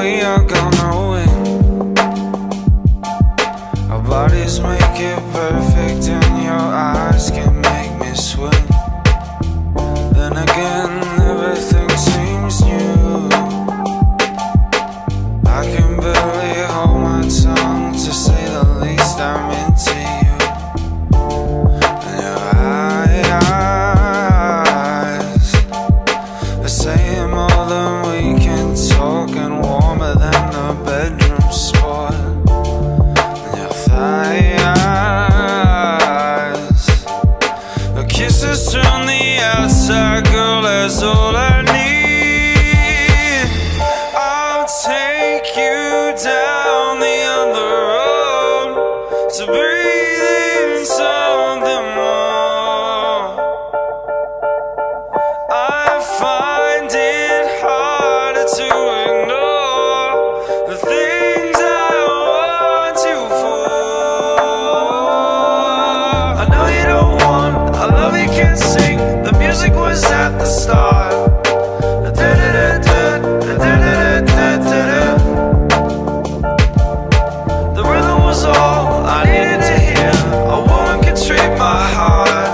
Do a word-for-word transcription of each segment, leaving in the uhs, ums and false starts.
we are gonna win. Our bodies make it perfect and your eyes can make me swim. Then again, everything seems new. I can barely hold my tongue, to say the least. I'm into you. And your eyes are saying more than we can talk, and warmer than the bedroom spot. And your thighs, the kisses from the outside, girl, that's all I need. I'll take you down the other road to breathe in something more. I find it harder to ignore the things I want you for. I know you don't want, I love you can't sing. The music was at the start. The rhythm was all I needed to hear. A woman could treat my heart.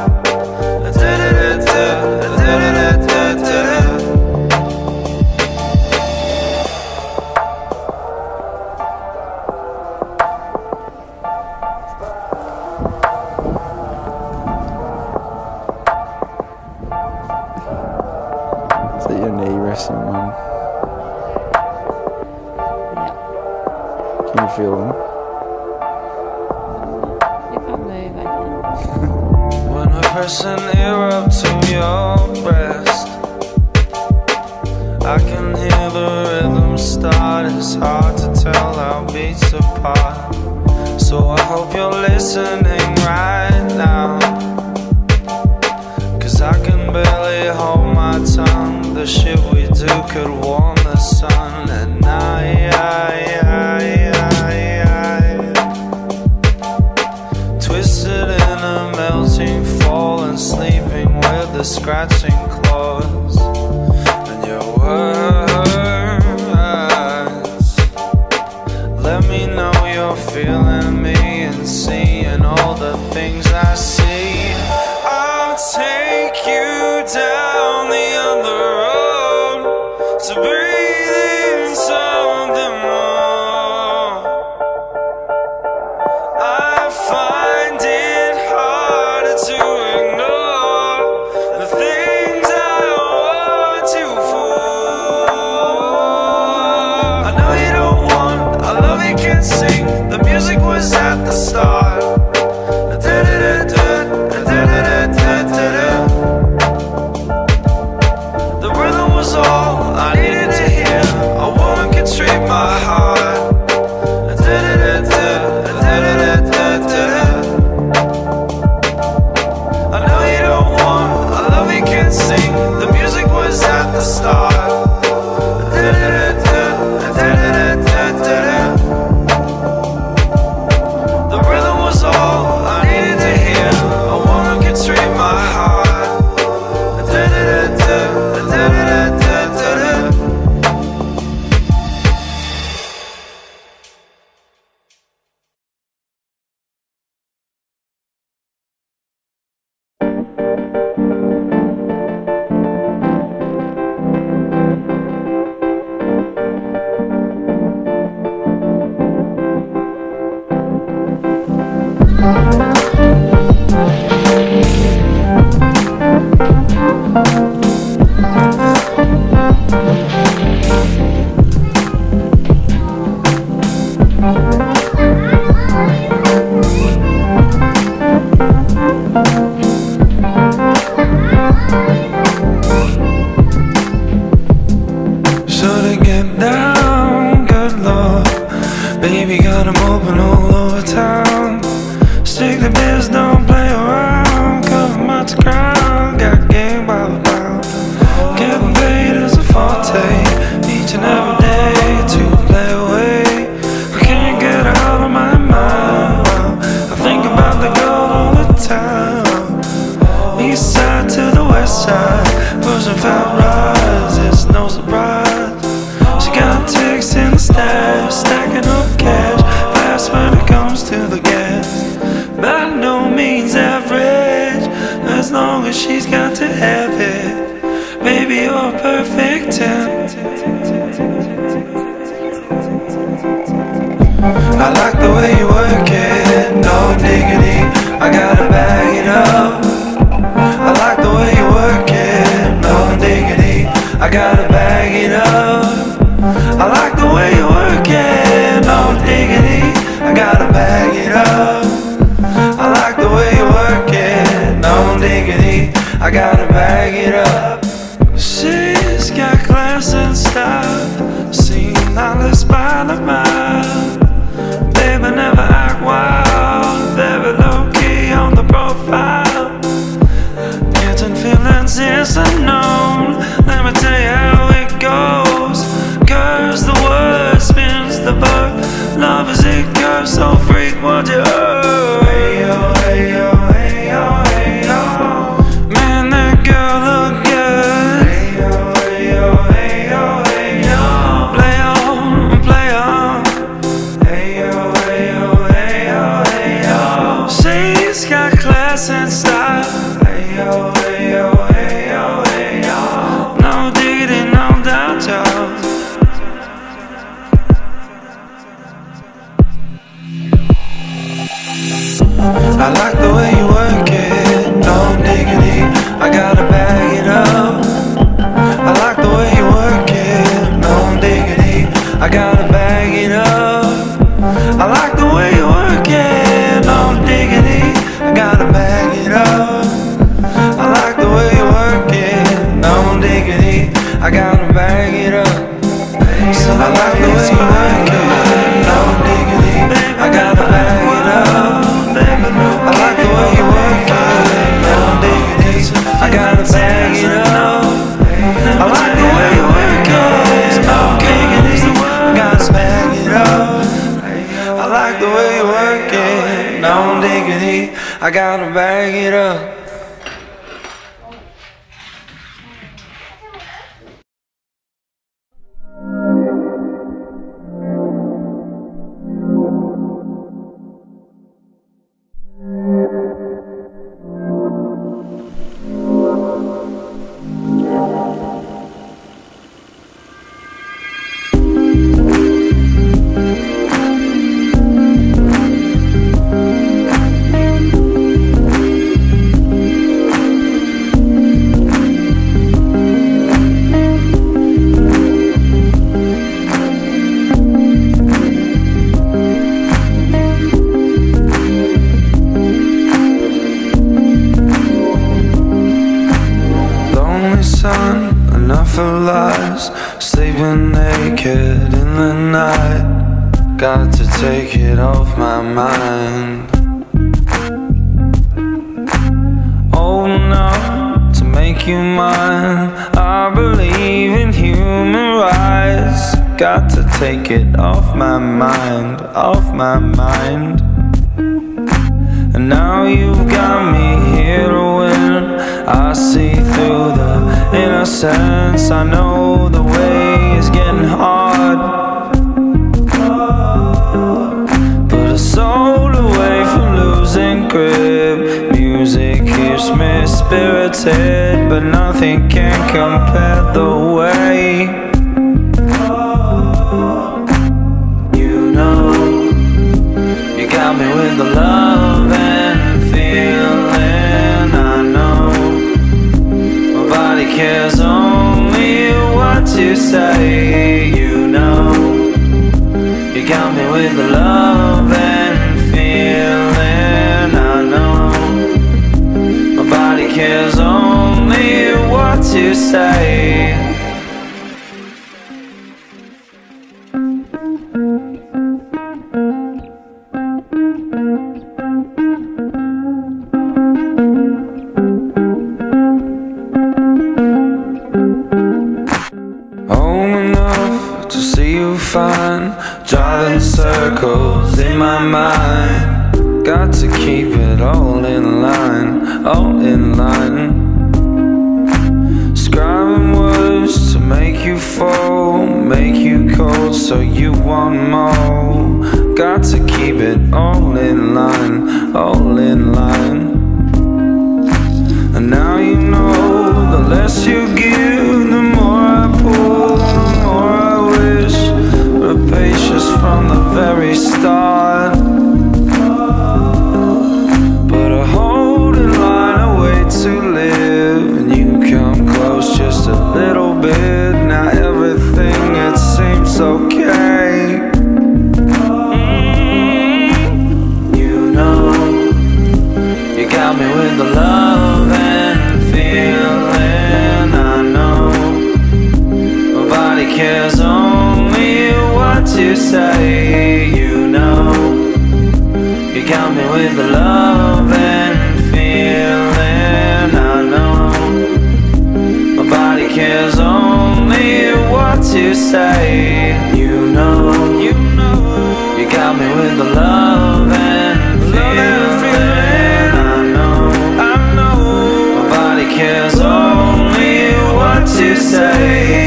Is that your knee resting, Mum? Yep. Can you feel them? If I move, I can. When I press an ear up to your breast, I can hear the rhythm start. It's hard to tell our beats apart. So I hope you're listening right now, 'cause I can barely hold my tongue. The shit we do could warm the sun at night. Twisted in a melting fall and sleeping with the scratching claws. And your words let me know you're feeling me and seeing all the things I see. I'll take you down the other road to breathe in something more. I find it harder to ignore the things I want you for. I know you don't want, I love you can't sing. The music was at the start. The rhythm was all I needed to hear. A woman could treat my heart. I know you don't want, I love you can't sing. The music was at the start. The rhythm was all I needed to hear. A woman could treat my heart. So to get down, good lord, baby got 'em open all over town. Stick the biz, don't play around. Cover much ground, got game by the pound. Getting paid is a forte, each and every day to play away. I can't get out of my mind. I think about the girl all the time. East side to the west side, pushing fat rides, it's no surprise. She got texts in the but she's got to have it. Baby, you're perfect ten. I like the way you work it, no diggity, I gotta bag it up. I like the way you work it, no diggity, I gotta bag it up. I like the way you work it, no diggity, I gotta bag it up. I like the way you work it, no diggity, I gotta bag it up. She's got class and style, seen knowledge by the mile. Baby, never act wild, very low-key on the profile. Getting feelings is unknown, let me tell you how it goes. Curves the word, spins the verb, love is it curves, so freak what you heard. Hey yo, hey yo, hey yo, hey yo. Man, that girl look good. Hey yo, hey yo, hey yo, hey yo. Play on, play on. Hey yo, hey yo, hey yo, hey yo. She's got class and style. Hey yo, hey yo, hey yo, hey yo. No diggity, no doubt, y'all. I like the way you work it, no diggity, I gotta bag it up. I like the way you work it, no diggity, I gotta bag it up. I like the way you work it, no diggity, I gotta bag it up. I like the way you work it, no diggity, I gotta bag it up. I like the way you work it, no diggity, I gotta bag it up. I like the way you work it, no diggity, I gotta bag it up. I like the way you work it, no diggity, I gotta bag it up. I like the way you work it, no diggity, I gotta bag it up. Enough of lies, sleeping naked in the night. Got to take it off my mind. Old enough to make you mine, I believe in human rights. Got to take it off my mind, off my mind. And now you've got me here to win. I see through the innocence. I know the way is getting hard. Put a soul away from losing grip. Music keeps me spirited, but nothing can compare the way. You know, you got me with the love and feeling. I know nobody cares, only what you say. You know, you got me with the love and feeling. I know nobody cares, only what you say. Fine, driving circles in my mind. Got to keep it all in line, all in line. Scribing words to make you fall, make you cold so you want more. Got to keep it all in line, all in line. And now you to say. You know, you got me with the love and feeling. I know my body cares only what to say. You know, you know, you got me with the love and feeling. I know, I know, my body cares only what to say.